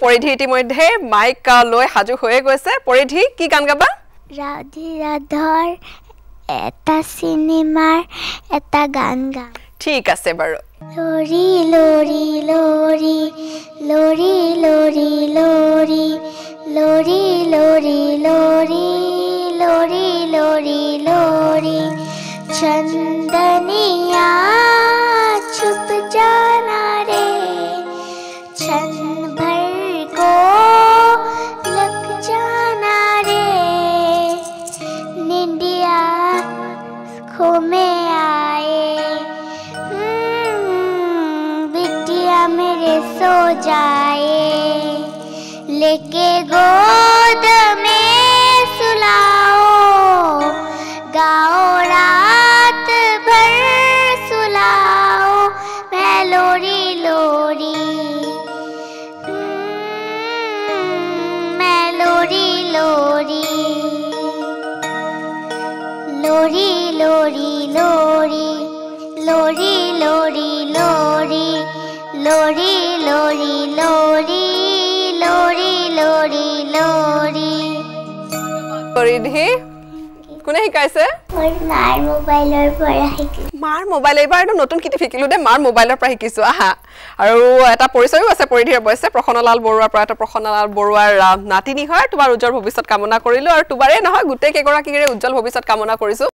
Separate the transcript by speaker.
Speaker 1: পৰিধি ইতিমধ্যে মাইক লৈ হাজু হৈ গৈছে পৰিধি কি গান গাবা
Speaker 2: ৰাধি ৰাধৰ এটা সিনেমাৰ এটা গান গাম
Speaker 1: ঠিক আছে বাৰু
Speaker 2: লৰি লৰি লৰি লৰি লৰি লৰি লৰি লৰি লৰি লৰি লৰি লৰি चंदनिया छुप जाना रे क्षण भर को लग जाना रे निंदिया खो में आए बिटिया मेरे सो जाए लेके गोद में सुलाओ गाओ रात भर सुलाओ मैं लोरी लोरी मैं लोरी लोरी लोरी लोरी लोरी लोरी लोरी लोरी लोरी लोरी लोरी लोरी लोरी लोरी
Speaker 1: পৰিধি কোনে শিকাইছে
Speaker 2: মাৰ মোবাইলৰ পৰা শিকিলো
Speaker 1: মাৰ মোবাইল এবাৰটো নতুন কিটি শিকিলো দে মাৰ মোবাইলৰ পৰা শিকিছো আহা আৰু এটা পৰিচয়ও আছে পৰিধিৰ বয়সে প্ৰখনলাল বৰুৱাৰ পৰা এটা প্ৰখনলাল বৰুৱাৰ নাতিনি হয় তোমাৰ উজ্জ্বল ভৱিষ্যত কামনা কৰিলো আৰু তোমাৰে নহয় গুটেই কেগৰাকীৰে উজ্জ্বল ভৱিষ্যত কামনা কৰিছো